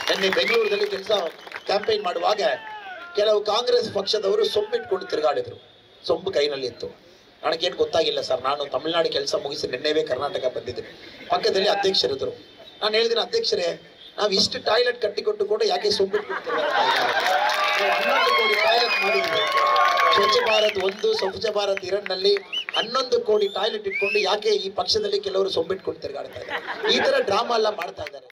ನಿನ್ನೆ ಬೆಂಗಳೂರಿನಲ್ಲಿ ಕೆಲಸ ಕ್ಯಾಂಪೇನ್ ಮಾಡುವಾಗ ಕೆಲವು ಕಾಂಗ್ರೆಸ್ ಪಕ್ಷದವರು ಸೊಂಬಿಟ್ಕೊಂಡು ತಿರುಗಾಡಿದ್ರು. ಸೊಂಬು ಕೈನಲ್ಲಿ ಇತ್ತು. ನನಗೇನು ಗೊತ್ತಾಗಿಲ್ಲ ಸರ್, ನಾನು ತಮಿಳುನಾಡು ಕೆಲಸ ಮುಗಿಸಿ ನಿನ್ನೆವೇ ಕರ್ನಾಟಕ ಬಂದಿದ್ದೆ. ಪಕ್ಕದಲ್ಲಿ ಅಧ್ಯಕ್ಷರಿದ್ರು. ನಾನು ಹೇಳಿದ್ದೀನಿ, ಅಧ್ಯಕ್ಷರೇ ನಾವು ಇಷ್ಟು ಟಾಯ್ಲೆಟ್ ಕಟ್ಟಿಕೊಟ್ಟು ಕೂಡ ಯಾಕೆ ಸೊಂಬಿಟ್ಕೊಂಡು ತಿರುಗಾಡ್ತಾ ಇದ್ದಾರೆ? 11 ಕೋಟಿ ಟಾಯ್ಲೆಟ್ ಮಾಡಿದ್ವಿ. ಸ್ವಚ್ಛ ಭಾರತ್ 1, ಸ್ವಚ್ಛ ಭಾರತ್ 2ನಲ್ಲಿ 11 ಕೋಟಿ ಟಾಯ್ಲೆಟ್ ಇಟ್ಕೊಂಡು ಯಾಕೆ ಈ ಪಕ್ಷದಲ್ಲಿ ಕೆಲವರು ಸೊಂಬಿಟ್ಕೊಂಡು ತಿರುಗಾಡ್ತಾ ಇದ್ದಾರೆ? ಈ ತರ ಡ್ರಾಮಾ ಎಲ್ಲ ಮಾಡ್ತಾ ಇದ್ದಾರೆ.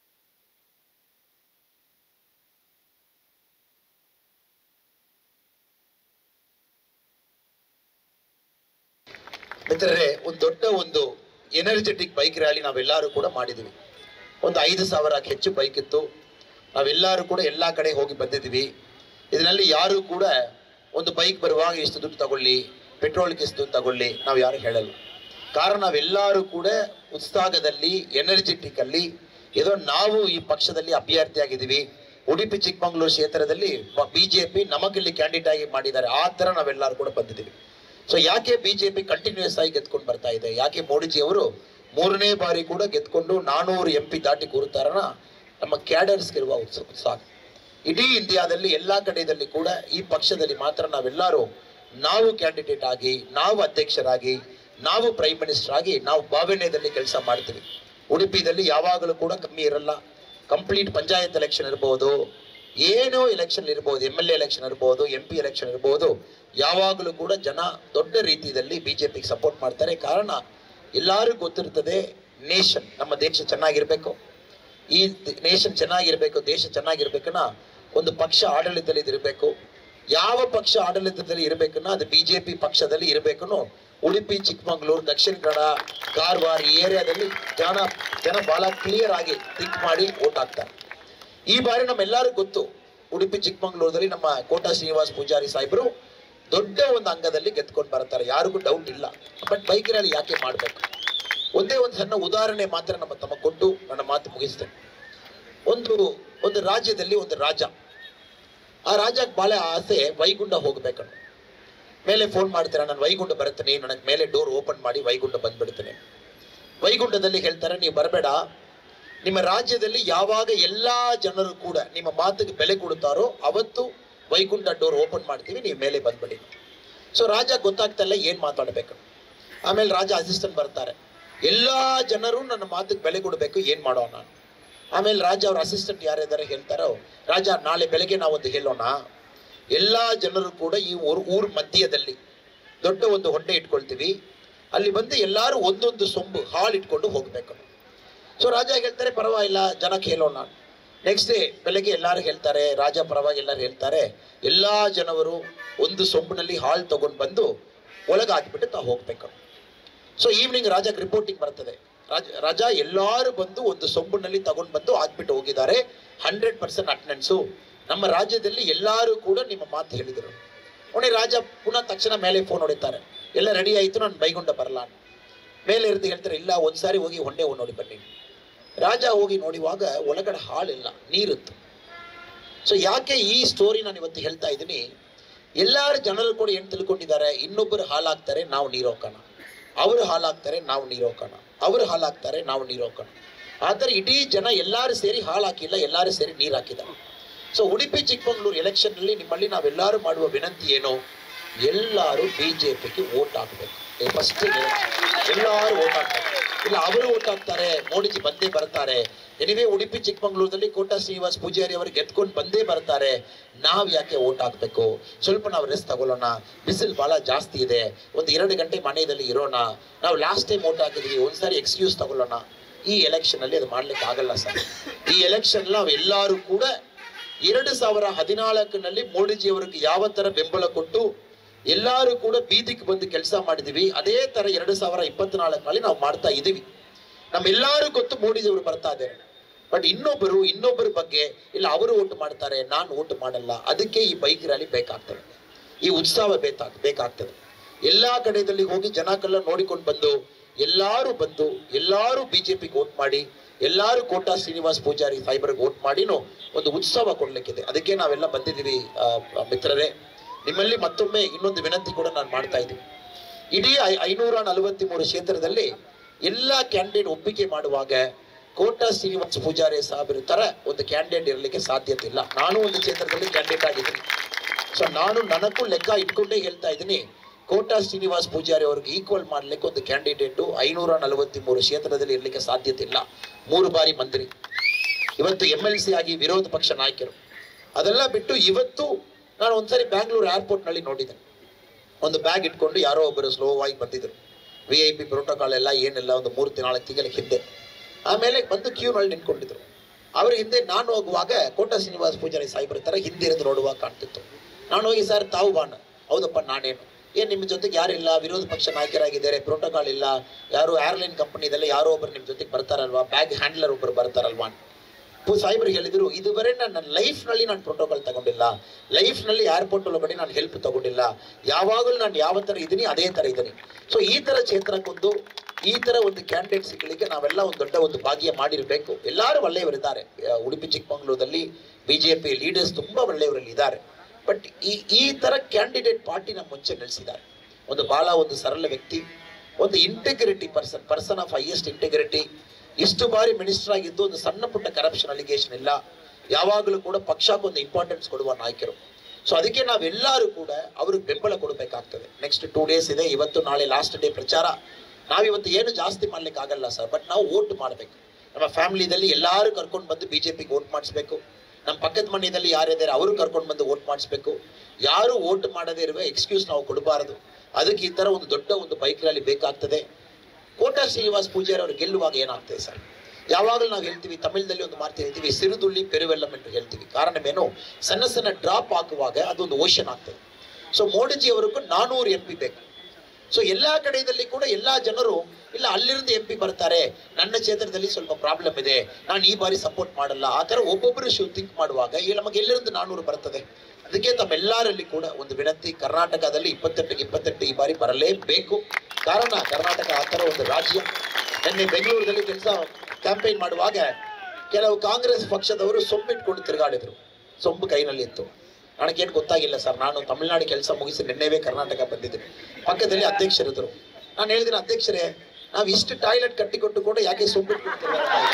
ಮಿತ್ರರೇ, ಒಂದು ಎನರ್ಜೆಟಿಕ್ ಬೈಕ್ ರ್ಯಾಲಿ ನಾವೆಲ್ಲರೂ ಕೂಡ ಮಾಡಿದ್ವಿ. ಒಂದು 5,000ಕ್ಕೆ ಹೆಚ್ಚು ಬೈಕ್ ಇತ್ತು. ನಾವೆಲ್ಲರೂ ಕೂಡ ಎಲ್ಲ ಕಡೆ ಹೋಗಿ ಬಂದಿದ್ವಿ. ಇದರಲ್ಲಿ ಯಾರು ಕೂಡ ಒಂದು ಬೈಕ್ ಬರುವಾಗ ಇಷ್ಟು ದುಡ್ಡು ತಗೊಳ್ಳಿ, ಪೆಟ್ರೋಲ್ಗೆ ಇಷ್ಟು ದುಡ್ಡು ತಗೊಳ್ಳಿ ನಾವು ಯಾರು ಹೇಳಲ್ಲ. ಕಾರಣ ನಾವೆಲ್ಲರೂ ಕೂಡ ಉತ್ಸಾಹದಲ್ಲಿ, ಎನರ್ಜೆಟಿಕ್ ಅಲ್ಲಿ ಏನೋ ನಾವು ಈ ಪಕ್ಷದಲ್ಲಿ ಅಭ್ಯರ್ಥಿಯಾಗಿದ್ದೀವಿ. ಉಡುಪಿ ಚಿಕ್ಕಮಗಳೂರು ಕ್ಷೇತ್ರದಲ್ಲಿ ಬಿಜೆಪಿ ನಮಗಿಲ್ಲಿ ಕ್ಯಾಂಡಿಡೇಟ್ ಆಗಿ ಮಾಡಿದ್ದಾರೆ. ಆ ಥರ ನಾವೆಲ್ಲರೂ ಕೂಡ ಬಂದಿದ್ದೀವಿ. ಸೊ ಯಾಕೆ ಬಿಜೆಪಿ ಕಂಟಿನ್ಯೂಸ್ ಆಗಿ ಗೆದ್ಕೊಂಡು ಬರ್ತಾ ಇದೆ? ಯಾಕೆ ಮೋದಿಜಿ ಅವರು 3ನೇ ಬಾರಿ ಕೂಡ ಗೆದ್ಕೊಂಡು 400 MP ದಾಟಿ ಕೂರುತ್ತಾರನ? ನಮ್ಮ ಕ್ಯಾಡರ್ಸ್ಗೆ ಇರುವ ಉತ್ಸಾಹ ಇಡೀ ಇಂಡಿಯಾದಲ್ಲಿ ಎಲ್ಲ ಕಡೆಯಲ್ಲಿ ಕೂಡ ಈ ಪಕ್ಷದಲ್ಲಿ ಮಾತ್ರ ನಾವು ಕ್ಯಾಂಡಿಡೇಟ್ ಆಗಿ, ನಾವು ಅಧ್ಯಕ್ಷರಾಗಿ, ನಾವು ಪ್ರೈಮ್ ಮಿನಿಸ್ಟರ್ ಆಗಿ ನಾವು ಭಾವನೆಯಲ್ಲಿ ಕೆಲಸ ಮಾಡ್ತೀವಿ. ಉಡುಪಿದಲ್ಲಿ ಯಾವಾಗಲೂ ಕೂಡ ಕಮ್ಮಿ ಇರಲ್ಲ. ಕಂಪ್ಲೀಟ್ ಪಂಚಾಯತ್ ಎಲೆಕ್ಷನ್ ಇರ್ಬೋದು, ಏನೋ ಎಲೆಕ್ಷನ್ ಇರ್ಬೋದು, MLA ಎಲೆಕ್ಷನ್ ಇರ್ಬೋದು, MP ಎಲೆಕ್ಷನ್ ಇರ್ಬೋದು, ಯಾವಾಗಲೂ ಕೂಡ ಜನ ದೊಡ್ಡ ರೀತಿಯಲ್ಲಿ ಬಿಜೆಪಿಗೆ ಸಪೋರ್ಟ್ ಮಾಡ್ತಾರೆ. ಕಾರಣ ಎಲ್ಲರಿಗೂ ಗೊತ್ತಿರ್ತದೆ, ನೇಷನ್, ನಮ್ಮ ದೇಶ ಚೆನ್ನಾಗಿರ್ಬೇಕು. ಈ ನೇಷನ್ ಚೆನ್ನಾಗಿರ್ಬೇಕು, ದೇಶ ಚೆನ್ನಾಗಿರ್ಬೇಕನ್ನ ಒಂದು ಪಕ್ಷ ಆಡಳಿತದಲ್ಲಿ ಇರಬೇಕು. ಯಾವ ಪಕ್ಷ ಆಡಳಿತದಲ್ಲಿ ಇರಬೇಕನ್ನ ಅದು ಬಿಜೆಪಿ ಪಕ್ಷದಲ್ಲಿ ಇರಬೇಕನ್ನು ಉಡುಪಿ, ಚಿಕ್ಕಮಗಳೂರು, ದಕ್ಷಿಣ ಕನ್ನಡ, ಕಾರವಾರ ಈ ಏರಿಯಾದಲ್ಲಿ ಜನ ಬಹಳ ಕ್ಲಿಯರ್ ಆಗಿ ಥಿಂಕ್ ಮಾಡಿ ವೋಟ್ ಹಾಕ್ತಾರೆ. ಈ ಬಾರಿ ನಮ್ಮೆಲ್ಲರಿಗೂ ಗೊತ್ತು, ಉಡುಪಿ ಚಿಕ್ಕಮಗಳೂರಲ್ಲಿ ನಮ್ಮ ಕೋಟಾ ಶ್ರೀನಿವಾಸ್ ಪೂಜಾರಿ ಸಾಹೇಬರು ದೊಡ್ಡ ಒಂದು ಅಂಗದಲ್ಲಿ ಗೆದ್ಕೊಂಡು ಬರ್ತಾರೆ, ಯಾರಿಗೂ ಡೌಟ್ ಇಲ್ಲ. ಬಟ್ ಬೈಕ್ ರ್ಯಾಲಿ ಯಾಕೆ ಮಾಡಬೇಕು? ಒಂದೇ ಒಂದು ಸಣ್ಣ ಉದಾಹರಣೆ ಮಾತ್ರ ತಮ್ಮ ಕೊಟ್ಟು ನನ್ನ ಮಾತು ಮುಗಿಸ್ತೇನೆ. ಒಂದು ರಾಜ್ಯದಲ್ಲಿ ಒಂದು ರಾಜ, ಆ ರಾಜಕ್ಕೆ ಬಹಳ ಆಸೆ ವೈಗುಂಡ ಹೋಗ್ಬೇಕಣ್ಣ. ಮೇಲೆ ಫೋನ್ ಮಾಡ್ತಾರೆ, ನಾನು ವೈಗುಂಡ ಬರ್ತೇನೆ, ನನಗೆ ಮೇಲೆ ಡೋರ್ ಓಪನ್ ಮಾಡಿ ವೈಗುಂಡ ಬಂದ್ಬಿಡ್ತೇನೆ. ವೈಗುಂಡದಲ್ಲಿ ಹೇಳ್ತಾರೆ, ನೀವು ಬರಬೇಡ, ನಿಮ್ಮ ರಾಜ್ಯದಲ್ಲಿ ಯಾವಾಗ ಎಲ್ಲಾ ಜನರು ಕೂಡ ನಿಮ್ಮ ಮಾತಿಗೆ ಬೆಲೆ ಕೊಡುತ್ತಾರೋ ಅವತ್ತು ವೈಗುಂಡ ಡೋರ್ ಓಪನ್ ಮಾಡ್ತೀವಿ, ನೀವು ಮೇಲೆ ಬಂದ್ಬಿಡಿ. ಸೊ ರಾಜ ಗೊತ್ತಾಗ್ತಲ್ಲ ಏನ್ ಮಾತಾಡ್ಬೇಕು. ಆಮೇಲೆ ರಾಜ ಅಸಿಸ್ಟೆಂಟ್ ಬರ್ತಾರೆ, ಎಲ್ಲಾ ಜನರು ನನ್ನ ಮಾತಿಗೆ ಬೆಲೆ ಕೊಡಬೇಕು, ಏನ್ ಮಾಡೋಣ ನಾನು. ಆಮೇಲೆ ರಾಜ ಅವ್ರ ಅಸಿಸ್ಟೆಂಟ್ ಯಾರಿದ್ದಾರೆ ಹೇಳ್ತಾರೋ, ರಾಜ ನಾಳೆ ಬೆಳಗ್ಗೆ ನಾವೊಂದು ಹೇಳೋಣ, ಎಲ್ಲಾ ಜನರು ಕೂಡ ಈ ಊರ್ ಮಧ್ಯದಲ್ಲಿ ದೊಡ್ಡ ಒಂದು ಹೊಟ್ಟೆ ಇಟ್ಕೊಳ್ತೀವಿ, ಅಲ್ಲಿ ಬಂದು ಎಲ್ಲಾರು ಒಂದೊಂದು ಸೊಂಬು ಹಾಲು ಇಟ್ಕೊಂಡು ಹೋಗ್ಬೇಕು. ಸೊ ರಾಜ ಹೇಳ್ತಾರೆ, ಪರವಾಗಿಲ್ಲ, ಜನಕ್ಕೆ ಹೇಳೋಣ. ನೆಕ್ಸ್ಟ್ ಡೇ ಬೆಳಗ್ಗೆ ಎಲ್ಲರೂ ಹೇಳ್ತಾರೆ, ರಾಜ ಪರವಾಗಿ ಎಲ್ಲರೂ ಹೇಳ್ತಾರೆ, ಎಲ್ಲಾ ಜನರು ಒಂದು ಸೊಂಬಿನಲ್ಲಿ ಹಾಲು ತಗೊಂಡು ಬಂದು ಒಳಗೆ ಹಾಕ್ಬಿಟ್ಟು ತಾವು ಹೋಗ್ಬೇಕು. ಸೊ ಈವ್ನಿಂಗ್ ರಾಜಕ್ಕೆ ರಿಪೋರ್ಟಿಂಗ್ ಬರ್ತದೆ, ರಾಜ ಎಲ್ಲರೂ ಬಂದು ಒಂದು ಸೊಂಬಿನಲ್ಲಿ ತಗೊಂಡು ಬಂದು ಹಾಕ್ಬಿಟ್ಟು ಹೋಗಿದ್ದಾರೆ, 100% ಅಟೆಂಡೆನ್ಸು, ನಮ್ಮ ರಾಜ್ಯದಲ್ಲಿ ಎಲ್ಲರೂ ಕೂಡ ನಿಮ್ಮ ಮಾತು ಹೇಳಿದರು. ಒಳ್ಳೆ ರಾಜ ಪುನಃ ತಕ್ಷಣ ಮೇಲೆ ಫೋನ್ ಹೊಡಿತಾರೆ, ಎಲ್ಲ ರೆಡಿ ಆಯಿತು, ನಾನು ವೈಗುಂಡ ಬರಲ್ಲ. ಮೇಲೆ ಇರ್ತಿ ಹೇಳ್ತಾರೆ, ಇಲ್ಲ ಒಂದ್ಸಾರಿ ಹೋಗಿ ಹೊಂಡೆ ನೋಡಿ ಬನ್ನಿ. ರಾಜ ಹೋಗಿ ನೋಡುವಾಗ ಒಳಗಡೆ ಹಾಲಿಲ್ಲ, ನೀರಿತ್ತು. ಸೊ ಯಾಕೆ ಈ ಸ್ಟೋರಿ ನಾನು ಇವತ್ತು ಹೇಳ್ತಾ ಇದ್ದೀನಿ? ಎಲ್ಲಾರು ಜನರು ಕೂಡ ಏನು ತಿಳ್ಕೊಂಡಿದ್ದಾರೆ, ಇನ್ನೊಬ್ಬರು ಹಾಲಾಗ್ತಾರೆ ನಾವು ನೀರು ಹೋಗೋಣ, ಅವರು ಹಾಲಾಗ್ತಾರೆ ನಾವು ನೀರು ಹೋಗೋಣ, ಅವರು ಹಾಲಾಗ್ತಾರೆ ನಾವು ನೀರು ಹೋಗೋಣ. ಆದರೆ ಇಡೀ ಜನ ಎಲ್ಲರೂ ಸೇರಿ ಹಾಲು ಹಾಕಿಲ್ಲ, ಎಲ್ಲರೂ ಸೇರಿ ನೀರು ಹಾಕಿದ್ದಾರೆ. ಸೊ ಉಡುಪಿ ಚಿಕ್ಕಮಗಳೂರು ಎಲೆಕ್ಷನ್ ನಲ್ಲಿ ನಿಮ್ಮಲ್ಲಿ ನಾವೆಲ್ಲರೂ ಮಾಡುವ ವಿನಂತಿ ಏನು? ಎಲ್ಲರೂ ಬಿಜೆಪಿಗೆ ವೋಟ್ ಹಾಕಬೇಕು. ಫಸ್ಟ್ ಎಲ್ಲರೂ ವೋಟ್ ಹಾಕ್ತಾರೆ. ಇಲ್ಲ ಅವರು ವೋಟ್ ಹಾಕ್ತಾರೆ, ಮೋದಿಜಿ ಬಂದೇ ಬರ್ತಾರೆ. ಎನಿವೇ ಉಡುಪಿ ಚಿಕ್ಕಮಗಳೂರಲ್ಲಿ ಕೋಟಾ ಶ್ರೀನಿವಾಸ್ ಪೂಜಾರಿ ಅವರು ಗೆದ್ಕೊಂಡು ಬಂದೇ ಬರ್ತಾರೆ. ನಾವು ಯಾಕೆ ವೋಟ್ ಹಾಕಬೇಕು? ಸ್ವಲ್ಪ ನಾವು ರೆಸ್ಟ್ ತಗೊಳ್ಳೋಣ, ಬಿಸಿಲು ಬಹಳ ಜಾಸ್ತಿ ಇದೆ, ಒಂದು 2 ಗಂಟೆ ಮನೆಯಲ್ಲಿ ಇರೋಣ, ನಾವು ಲಾಸ್ಟ್ ಟೈಮ್ ವೋಟ್ ಹಾಕಿದ್ವಿ, ಒಂದ್ಸಾರಿ ಎಕ್ಸ್ಕ್ಯೂಸ್ ತಗೊಳ್ಳೋಣ. ಈ ಎಲೆಕ್ಷನ್ ಅಲ್ಲಿ ಅದು ಮಾಡ್ಲಿಕ್ಕೆ ಆಗಲ್ಲ ಸರ್. ಈ ಎಲೆಕ್ಷನ್ ನಾವೆಲ್ಲರೂ ಕೂಡ 2014ನಲ್ಲಿ ಮೋದಿಜಿ ಅವರಿಗೆ ಯಾವ ತರ ಬೆಂಬಲ ಕೊಟ್ಟು ಎಲ್ಲರೂ ಕೂಡ ಬೀದಿಗೆ ಬಂದು ಕೆಲಸ ಮಾಡಿದೀವಿ, ಅದೇ ತರ 2024ನಲ್ಲಿ ನಾವು ಮಾಡ್ತಾ ಇದೀವಿ. ನಮ್ಮೆಲ್ಲರೂ ಗೊತ್ತು ಮೋದಿಜಿ ಅವರು ಬರ್ತಾ ಇದ್ದಾರೆ. ಬಟ್ ಇನ್ನೊಬ್ಬರ ಬಗ್ಗೆ ಇಲ್ಲ, ಅವರು ಓಟ್ ಮಾಡ್ತಾರೆ, ನಾನು ಓಟ್ ಮಾಡಲ್ಲ. ಅದಕ್ಕೆ ಈ ಬೈಕ್ ರ್ಯಾಲಿ ಬೇಕಾಗ್ತದೆ, ಈ ಉತ್ಸಾಹ ಬೇಕಾಗ್ತದೆ. ಎಲ್ಲಾ ಕಡೆಯಲ್ಲಿ ಹೋಗಿ ಜನಕ್ಕೆಲ್ಲ ನೋಡಿಕೊಂಡು ಬಂದು ಎಲ್ಲರೂ ಬಿಜೆಪಿಗೆ ವೋಟ್ ಮಾಡಿ, ಎಲ್ಲರೂ ಕೋಟಾ ಶ್ರೀನಿವಾಸ್ ಪೂಜಾರಿ ಸಾಹೇಬರಿಗೆ ವೋಟ್ ಮಾಡಿನೂ ಒಂದು ಉತ್ಸವ ಕೊಡ್ಲಿಕ್ಕಿದೆ. ಅದಕ್ಕೆ ನಾವೆಲ್ಲ ಬಂದಿದ್ದೀವಿ ಮಿತ್ರರೇ. ನಿಮ್ಮಲ್ಲಿ ಮತ್ತೊಮ್ಮೆ ಇನ್ನೊಂದು ವಿನಂತಿ ಕೂಡ ನಾನು ಮಾಡ್ತಾ ಇದ್ದೀನಿ. ಇಡೀ 543 ಕ್ಷೇತ್ರದಲ್ಲಿ ಎಲ್ಲ ಕ್ಯಾಂಡಿಡೇಟ್ ಒಪ್ಪಿಗೆ ಮಾಡುವಾಗ ಕೋಟಾ ಶ್ರೀನಿವಾಸ್ ಪೂಜಾರಿ ಸಾಹೇಬ್ರ ತರ ಒಂದು ಕ್ಯಾಂಡಿಡೇಟ್ ಇರಲಿಕ್ಕೆ ಸಾಧ್ಯತೆ ಇಲ್ಲ. ನಾನು ಒಂದು ಕ್ಷೇತ್ರದಲ್ಲಿ ಕ್ಯಾಂಡಿಡೇಟ್ ಆಗಿದ್ದೀನಿ. ಸೊ ನಾನು ನನಗೂ ಲೆಕ್ಕ ಇಟ್ಕೊಂಡೇ ಹೇಳ್ತಾ ಇದ್ದೀನಿ, ಕೋಟಾ ಶ್ರೀನಿವಾಸ್ ಪೂಜಾರಿ ಅವ್ರಿಗೆ ಈಕ್ವಲ್ ಮಾಡ್ಲಿಕ್ಕೆ ಒಂದು ಕ್ಯಾಂಡಿಡೇಟ್ 543 ಕ್ಷೇತ್ರದಲ್ಲಿ ಇರಲಿಕ್ಕೆ ಸಾಧ್ಯತೆ ಇಲ್ಲ. 3 ಬಾರಿ ಮಂತ್ರಿ, ಇವತ್ತು MLC ಆಗಿ ವಿರೋಧ ಪಕ್ಷ ನಾಯಕರು. ಅದೆಲ್ಲ ಬಿಟ್ಟು ಇವತ್ತು ನಾನು ಒಂದ್ಸರಿ ಬ್ಯಾಂಗ್ಳೂರು ಏರ್ಪೋರ್ಟ್ ನಲ್ಲಿ ನೋಡಿದೆ, ಒಂದು ಬ್ಯಾಗ್ ಇಟ್ಕೊಂಡು ಯಾರೋ ಒಬ್ಬರು ಸ್ಲೋ ಆಗಿ ಬಂದಿದ್ರು. VIP ಪ್ರೋಟೋಕಾಲ್ ಎಲ್ಲ ಏನೆಲ್ಲ ಒಂದು 3-4 ತಿಂಗಳ ಹಿಂದೆ. ಆಮೇಲೆ ಬಂದು ಕ್ಯೂನಲ್ಲಿ ನಿಂತ್ಕೊಂಡಿದ್ರು. ಅವ್ರ ಹಿಂದೆ ನಾನು ಹೋಗುವಾಗ ಕೋಟಾ ಶ್ರೀನಿವಾಸ್ ಪೂಜಾರಿ ಸಾಹೇಬ್ರ ತರ ಹಿಂದೆ ಇருந்து ನೋಡುವಾಗ ಕಾಣ್ತಿತ್ತು. ನಾನು ಹೋಗಿ, ಸರ್ ತಾವು ಬಾಣ? ಹೌದಪ್ಪ ನಾನೇನು, ಏನ್ ನಿಮ್ಮ ಜೊತೆಗೆ ಯಾರಿಲ್ಲ, ವಿರೋಧ ಪಕ್ಷ ನಾಯಕರಾಗಿದ್ದಾರೆ, ಪ್ರೋಟೋಕಾಲ್ ಇಲ್ಲ, ಯಾರು ಏರ್ಲೈನ್ ಕಂಪನಿದಲ್ಲಿ ಯಾರೋ ಒಬ್ಬರು ನಿಮ್ಮ ಜೊತೆಗೆ ಬರ್ತಾರಲ್ವಾ, ಬ್ಯಾಗ್ ಹ್ಯಾಂಡ್ಲರ್ ಒಬ್ಬರು ಬರ್ತಾರಲ್ವಾ. ಸಾಹೇಬ್ರು ಹೇಳಿದ್ರು, ಇದುವರೆ ನನ್ನ ಲೈಫ್ ನಲ್ಲಿ ನಾನು ಪ್ರೋಟೋಕಾಲ್ ತಗೊಂಡಿಲ್ಲ, ಲೈಫ್ ನಲ್ಲಿ ಏರ್ಪೋರ್ಟ್ ಒಳಗಡೆ ನಾನು ಹೆಲ್ಪ್ ತಗೊಂಡಿಲ್ಲ, ಯಾವಾಗಲೂ ನಾನು ಯಾವ ತರ ಇದ್ದೀನಿ ಅದೇ ತರ ಇದ್ದೀನಿ. ಸೊ ಈ ತರ ಕ್ಷೇತ್ರಕ್ಕೊಂದು ಈ ತರ ಒಂದು ಕ್ಯಾಂಡಿಡೇಟ್ ಸಿಗಲಿಕ್ಕೆ ನಾವೆಲ್ಲ ಒಂದು ದೊಡ್ಡ ಒಂದು ಭಾಗ್ಯ ಮಾಡಿರಬೇಕು. ಎಲ್ಲರೂ ಒಳ್ಳೆಯವರಿದ್ದಾರೆ. ಉಡುಪಿ ಚಿಕ್ಕಮಗಳೂರಲ್ಲಿ BJP ಲೀಡರ್ಸ್ ತುಂಬಾ ಒಳ್ಳೆಯವರಲ್ಲಿ ಇದ್ದಾರೆ. ಬಟ್ ಈ ತರ ಕ್ಯಾಂಡಿಡೇಟ್ ಪಾರ್ಟಿ ನಮ್ಮ ಮುಂಚೆ ನಿಲ್ಲಿಸಿದ್ದಾರೆ. ಒಂದು ಬಹಳ ಒಂದು ಸರಳ ವ್ಯಕ್ತಿ, ಒಂದು integrity person of highest integrity. ಇಷ್ಟು ಬಾರಿ ಮಿನಿಸ್ಟರ್ ಆಗಿದ್ದು ಒಂದು ಸಣ್ಣ ಪುಟ್ಟ ಕರಪ್ಷನ್ ಅಲಿಗೇಷನ್ ಇಲ್ಲ. ಯಾವಾಗಲೂ ಕೂಡ ಪಕ್ಷಕ್ಕೊಂದು ಇಂಪಾರ್ಟೆನ್ಸ್ ಕೊಡುವ ನಾಯಕರು. ಸೊ ಅದಕ್ಕೆ ನಾವೆಲ್ಲರೂ ಕೂಡ ಅವ್ರಿಗೆ ಬೆಂಬಲ ಕೊಡಬೇಕಾಗ್ತದೆ. ನೆಕ್ಸ್ಟ್ 2 ಡೇಸ್ ಇದೆ, ಇವತ್ತು ನಾಳೆ ಲಾಸ್ಟ್ ಡೇ ಪ್ರಚಾರ. ನಾವಿವತ್ತು ಏನು ಜಾಸ್ತಿ ಮಾಡ್ಲಿಕ್ಕೆ ಆಗಲ್ಲ ಸರ್, ಬಟ್ ನಾವು ವೋಟ್ ಮಾಡಬೇಕು. ನಮ್ಮ ಫ್ಯಾಮಿಲಿದಲ್ಲಿ ಎಲ್ಲರೂ ಕರ್ಕೊಂಡು ಬಂದು BJPಗೆ ವೋಟ್ ಮಾಡಿಸ್ಬೇಕು. ನಮ್ಮ ಪಕ್ಕದ ಮನೆಯಲ್ಲಿ ಯಾರಿದ್ದಾರೆ ಅವರು ಕರ್ಕೊಂಡು ಬಂದು ವೋಟ್ ಮಾಡಿಸ್ಬೇಕು. ಯಾರು ವೋಟ್ ಮಾಡದೇ ಇರುವ ಎಕ್ಸ್ಕ್ಯೂಸ್ ನಾವು ಕೊಡಬಾರದು. ಅದಕ್ಕೆ ಈ ತರ ಒಂದು ದೊಡ್ಡ ಒಂದು ಬೈಕ್ ರ್ಯಾಲಿ ಬೇಕಾಗ್ತದೆ. ಕೋಟಾ ಶ್ರೀನಿವಾಸ್ ಪೂಜಾರಿ ಅವರು ಗೆಲ್ಲುವಾಗ ಏನಾಗ್ತದೆ ಸರ್, ಯಾವಾಗಲೂ ನಾವು ಹೇಳ್ತೀವಿ, ತಮಿಳದಲ್ಲಿ ಒಂದು ಮಾತು ಹೇಳ್ತೀವಿ, ಸಿರುದುಳ್ಳಿ ಪೆರುವೆಲ್ಲಂ ಎಂದು ಹೇಳ್ತೀವಿ. ಕಾರಣವೇನು, ಸಣ್ಣ ಸಣ್ಣ ಡ್ರಾಪ್ ಹಾಕುವಾಗ ಅದೊಂದು ಓಷನ್ ಆಗ್ತದೆ. ಸೊ ಮೋದಿಜಿ ಅವರಿಗೂ 400 MP ಬೇಕು. ಸೊ ಎಲ್ಲಾ ಕಡೆಯಲ್ಲಿ ಕೂಡ ಎಲ್ಲಾ ಜನರು ಇಲ್ಲ ಅಲ್ಲಿருந்து MP ಬರ್ತಾರೆ, ನನ್ನ ಕ್ಷೇತ್ರದಲ್ಲಿ ಸ್ವಲ್ಪ ಪ್ರಾಬ್ಲಮ್ ಇದೆ, ನಾನು ಈ ಬಾರಿ ಸಪೋರ್ಟ್ ಮಾಡಲ್ಲ, ಆ ತರ ಒಬ್ಬೊಬ್ಬರು ಥಿಂಕ್ ಮಾಡುವಾಗ ನಮಗೆ ಎಲ್ಲಿருந்து 400 ಬರ್ತದೆ. ಅದಕ್ಕೆ ತಮ್ಮೆಲ್ಲರಲ್ಲಿ ಕೂಡ ಒಂದು ವಿನಂತಿ, ಕರ್ನಾಟಕದಲ್ಲಿ 28ಕ್ಕೆ 28 ಈ ಬಾರಿ ಬರಲೇಬೇಕು. ಕಾರಣ ಕರ್ನಾಟಕ ಆ ತರ ಒಂದು ರಾಜ್ಯ. ನಿನ್ನೆ ಬೆಂಗಳೂರಿನಲ್ಲಿ ಕೆಲಸ ಕ್ಯಾಂಪೇನ್ ಮಾಡುವಾಗ ಕೆಲವು ಕಾಂಗ್ರೆಸ್ ಪಕ್ಷದವರು ಸೊಂಬಿಟ್ಕೊಂಡು ತಿರುಗಾಡಿದ್ರು. ಸೊಂಬು ಕೈನಲ್ಲಿ ಇತ್ತು. ನನಗೇನು ಗೊತ್ತಾಗಿಲ್ಲ ಸರ್, ನಾನು ತಮಿಳುನಾಡು ಕೆಲಸ ಮುಗಿಸಿ ನಿನ್ನೆವೇ ಕರ್ನಾಟಕ ಬಂದಿದ್ದೀನಿ. ಪಕ್ಕದಲ್ಲಿ ಅಧ್ಯಕ್ಷರಿದ್ರು. ನಾನು ಹೇಳಿದ್ದೀನಿ, ಅಧ್ಯಕ್ಷರೇ ನಾವು ಇಷ್ಟು ಟಾಯ್ಲೆಟ್ ಕಟ್ಟಿಕೊಟ್ಟು ಕೂಡ ಯಾಕೆ ಸೊಂಬಿಟ್ಕೊಂಡು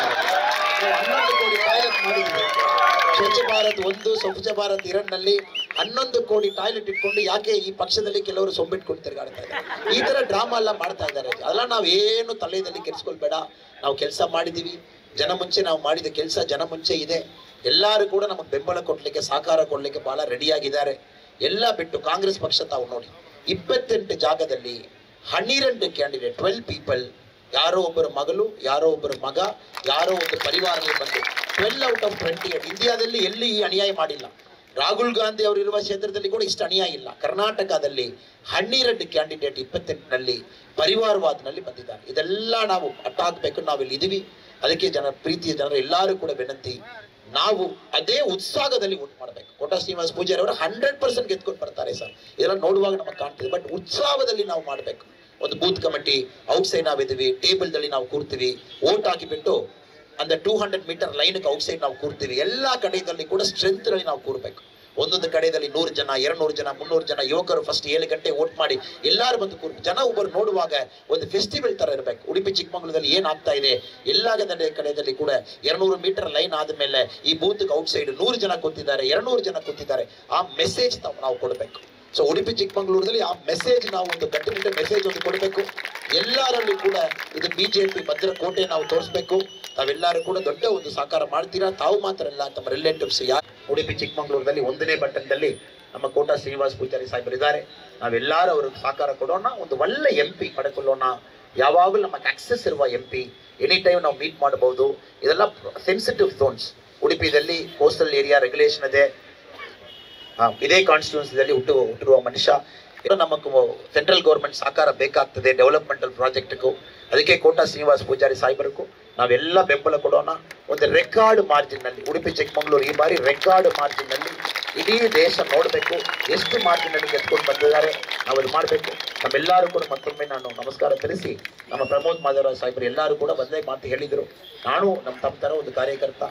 11 ಕೋಟಿ ಟಾಯ್ಲೆಟ್ ಮಾಡಿದ್ವಿ. ಸ್ವಚ್ಛ ಭಾರತ್ 1, ಸ್ವಚ್ಛ ಭಾರತ್ 2ನಲ್ಲಿ 11 ಕೋಟಿ ಟಾಯ್ಲೆಟ್ ಇಟ್ಕೊಂಡು ಯಾಕೆ ಈ ಪಕ್ಷದಲ್ಲಿ ಕೆಲವರು ಸೊಂಬಿಟ್ಕೊಂಡು ತಿರುಗಾಡ್ತಾ ಇದ್ದಾರೆ. ಈ ತರ ಡ್ರಾಮಾ ಎಲ್ಲ ಮಾಡ್ತಾ ಇದ್ದಾರೆ. ಅದೆಲ್ಲ ನಾವೇನು ತಲೆಯಲ್ಲಿ ಕೆಡಿಸ್ಕೊಳ್ಬೇಡ. ನಾವು ಕೆಲಸ ಮಾಡಿದೀವಿ, ಜನ ಮುಂಚೆ ನಾವು ಮಾಡಿದ ಕೆಲಸ ಜನ ಮುಂಚೆ ಇದೆ. ಎಲ್ಲರೂ ಕೂಡ ನಮಗೆ ಬೆಂಬಲ ಕೊಡ್ಲಿಕ್ಕೆ, ಸಹಕಾರ ಕೊಡ್ಲಿಕ್ಕೆ ಬಹಳ ರೆಡಿಯಾಗಿದ್ದಾರೆ. ಎಲ್ಲ ಬಿಟ್ಟು ಕಾಂಗ್ರೆಸ್ ಪಕ್ಷ ತಾವು ನೋಡಿ, 28 ಜಾಗದಲ್ಲಿ 12 ಕ್ಯಾಂಡಿಡೇಟ್, 12 ಪೀಪಲ್, ಯಾರೋ ಒಬ್ಬರ ಮಗಳು, ಯಾರೋ ಒಬ್ಬರ ಮಗ, ಯಾರೋ ಒಂದು ಪರಿವಾರದಲ್ಲಿ ಬಂದು 12 ಔಟ್ ಆಫ್ 28. ಇಂಡಿಯಾದಲ್ಲಿ ಎಲ್ಲಿ ಈ ಅನ್ಯಾಯ ಮಾಡಿಲ್ಲ. ರಾಹುಲ್ ಗಾಂಧಿ ಅವರು ಇರುವ ಕ್ಷೇತ್ರದಲ್ಲಿ ಕೂಡ ಇಷ್ಟು ಅನ್ಯಾಯ ಇಲ್ಲ. ಕರ್ನಾಟಕದಲ್ಲಿ 12 ಕ್ಯಾಂಡಿಡೇಟ್ 28ನಲ್ಲಿ ಪರಿವಾರವಾದನಲ್ಲಿ ಬಂದಿದ್ದಾರೆ. ಇದೆಲ್ಲ ನಾವು ಅಟ್ಟಾಗಬೇಕು. ನಾವಿಲ್ಲಿ ಇದೀವಿ. ಅದಕ್ಕೆ ಜನರ ಪ್ರೀತಿಯ ಜನರು ಎಲ್ಲರೂ ಕೂಡ ವಿನಂತಿ, ನಾವು ಅದೇ ಉತ್ಸಾಹದಲ್ಲಿ ವೋಟ್ ಮಾಡಬೇಕು. ಕೋಟಾ ಶ್ರೀನಿವಾಸ್ ಪೂಜಾರಿ ಅವರು 100% ಗೆದ್ಕೊಂಡು ಬರ್ತಾರೆ ಸರ್. ಇದೆಲ್ಲ ನೋಡುವಾಗ ನಮಗೆ ಕಾಣ್ತದೆ. ಬಟ್ ಉತ್ಸಾಹದಲ್ಲಿ ನಾವು ಮಾಡಬೇಕು. ಒಂದು ಬೂತ್ ಕಮಿಟಿ ಔಟ್ಸೈಡ್ ನಾವಿದ್ದೀವಿ, ಟೇಬಲ್ದಲ್ಲಿ ನಾವು ಕೂರ್ತೀವಿ, ವೋಟ್ ಹಾಕಿಬಿಟ್ಟು ಅಂದ್ರೆ 200 ಮೀಟರ್ ಲೈನ್ಗೆ ಔಟ್ಸೈಡ್ ನಾವು ಕೂರ್ತೀವಿ. ಎಲ್ಲಾ ಕಡೆಯಲ್ಲಿ ಕೂಡ ಸ್ಟ್ರೆಂತ್ ನಲ್ಲಿ ನಾವು ಕೂರ್ಬೇಕು. ಒಂದೊಂದು ಕಡೆಯಲ್ಲಿ 100 ಜನ, 200 ಜನ, 300 ಜನ ಯುವಕರು ಫಸ್ಟ್ 7 ಗಂಟೆ ವೋಟ್ ಮಾಡಿ ಎಲ್ಲರೂ ಬಂದು ಕೂರ್ಬೇಕು. ಜನ ಒಬ್ಬರು ನೋಡುವಾಗ ಒಂದು ಫೆಸ್ಟಿವಲ್ ತರ ಇರಬೇಕು. ಉಡುಪಿ ಚಿಕ್ಕಮಗಳೂರಲ್ಲಿ ಏನಾಗ್ತಾ ಇದೆ, ಎಲ್ಲಾ ಕಡೆಯಲ್ಲಿ ಕೂಡ 200 ಮೀಟರ್ ಲೈನ್ ಆದ್ಮೇಲೆ ಈ ಬೂತ್ ಔಟ್ಸೈಡ್ 100 ಜನ ಕೂತಿದ್ದಾರೆ, 200 ಜನ ಕೂತಿದ್ದಾರೆ. ಆ ಮೆಸೇಜ್ ನಾವು ಕೊಡಬೇಕು. ಸೊ ಉಡುಪಿ ಚಿಕ್ಕಮಗಳೂರಲ್ಲಿ ಆ ಮೆಸೇಜ್ ನಾವು ಒಂದು ಗಟ್ಟಿನಿಂದ ಮೆಸೇಜ್ ಒಂದು ಕೊಡಬೇಕು. ಎಲ್ಲರಲ್ಲಿ ಕೂಡ ಇದು BJP ಭದ್ರಕೋಟೆ ನಾವು ತೋರಿಸ್ಬೇಕು. ತಾವೆಲ್ಲರೂ ಕೂಡ ದೊಡ್ಡ ಒಂದು ಸಹಕಾರ ಮಾಡ್ತೀರಾ. ತಾವು ಮಾತ್ರ ಅಲ್ಲ, ತಮ್ಮ ರಿಲೇಟಿವ್ಸ್ ಯಾರು ಉಡುಪಿ ಚಿಕ್ಕಮಗಳೂರಲ್ಲಿ 1ನೇ ಬಟನ್ದಲ್ಲಿ ನಮ್ಮ ಕೋಟಾ ಶ್ರೀನಿವಾಸ್ ಪೂಜಾರಿ ಸಾಹೇಬರು ಇದ್ದಾರೆ. ನಾವೆಲ್ಲರೂ ಅವ್ರಿಗೆ ಸಹಕಾರ ಕೊಡೋಣ. ಒಂದು ಒಳ್ಳೆ MP ಪಡ್ಕೊಳ್ಳೋಣ. ಯಾವಾಗಲೂ ನಮಗೆ ಆಕ್ಸೆಸ್ ಇರುವ MP, ಎನಿ ಟೈಮ್ ನಾವು ಮೀಟ್ ಮಾಡಬಹುದು. ಇದೆಲ್ಲ ಸೆನ್ಸಿಟಿವ್ ಝೋನ್ಸ್. ಉಡುಪಿದಲ್ಲಿ ಕೋಸ್ಟಲ್ ಏರಿಯಾ ರೆಗ್ಯುಲೇಷನ್ ಇದೆ. ಇದೇ ಕಾನ್ಸ್ಟಿಟ್ಯೂನ್ಸಿಯಲ್ಲಿ ಹುಟ್ಟಿರುವ ಮನುಷ್ಯ. ನಮಗೂ ಸೆಂಟ್ರಲ್ ಗೌರ್ಮೆಂಟ್ ಸಹಕಾರ ಬೇಕಾಗ್ತದೆ ಡೆವಲಪ್ಮೆಂಟಲ್ ಪ್ರಾಜೆಕ್ಟ್ಗೂ. ಅದಕ್ಕೆ ಕೋಟಾ ಶ್ರೀನಿವಾಸ್ ಪೂಜಾರಿ ಸಾಹೇಬರಿಗೂ ನಾವೆಲ್ಲ ಬೆಂಬಲ ಕೊಡೋಣ. ಒಂದು ರೆಕಾರ್ಡ್ ಮಾರ್ಜಿನ್ ನಲ್ಲಿ ಉಡುಪಿ ಚಿಕ್ಕಮಗಳೂರು ಈ ಬಾರಿ ರೆಕಾರ್ಡ್ ಮಾರ್ಜಿನ್ ನಲ್ಲಿ ಇಡೀ ದೇಶ ನೋಡಬೇಕು ಎಷ್ಟು ಮಾರ್ಜಿನ್ ನಲ್ಲಿ ಗೆದ್ಕೊಂಡು ಬಂದಿದ್ದಾರೆ. ನಾವು ಅದು ಮಾಡಬೇಕು. ನಮ್ಮೆಲ್ಲರೂ ಕೂಡ ಮತ್ತೊಮ್ಮೆ ನಾನು ನಮಸ್ಕಾರ ತಿಳಿಸಿ, ನಮ್ಮ ಪ್ರಮೋದ್ ಮಾಧವರಾವ್ ಸಾಹೇಬರು ಎಲ್ಲರೂ ಕೂಡ ಒಂದೇ ಮಾತು ಹೇಳಿದರು. ನಾನು ನಮ್ಮ ತಮ್ಮ ತರ ಒಂದು ಕಾರ್ಯಕರ್ತ.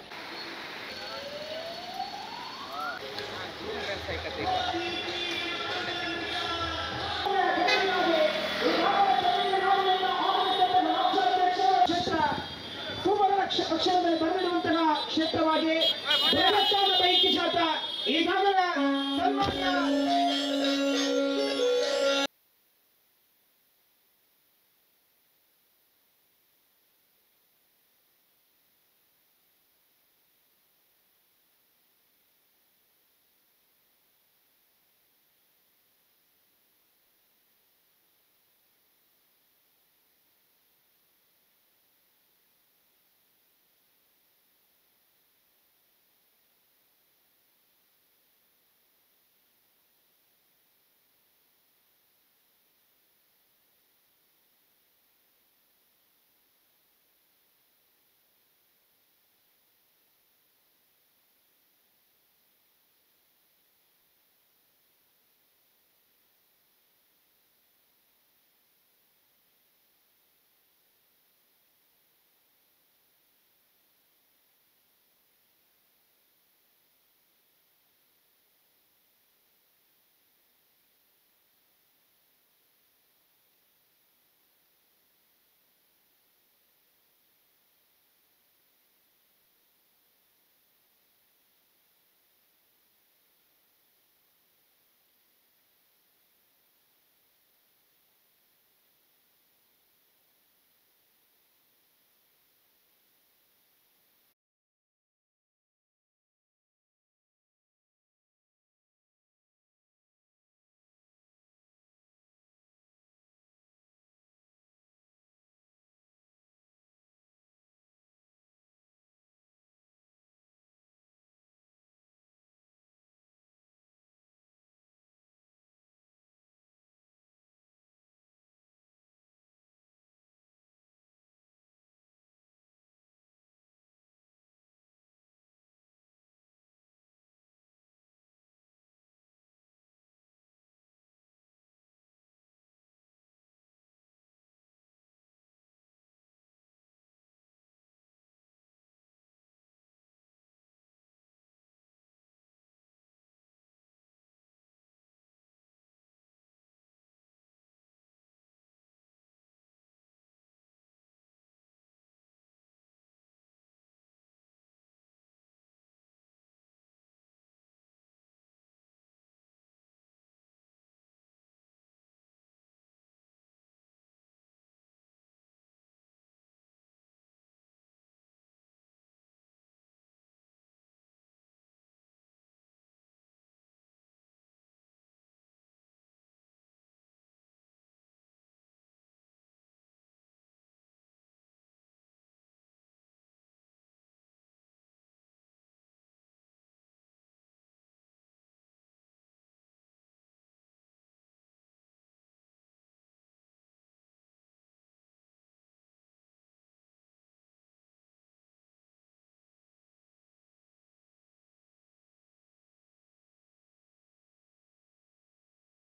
ಅಕ್ಷರದಲ್ಲಿ ಬರೆದಿರುವಂತಹ ಕ್ಷೇತ್ರವಾಗಿ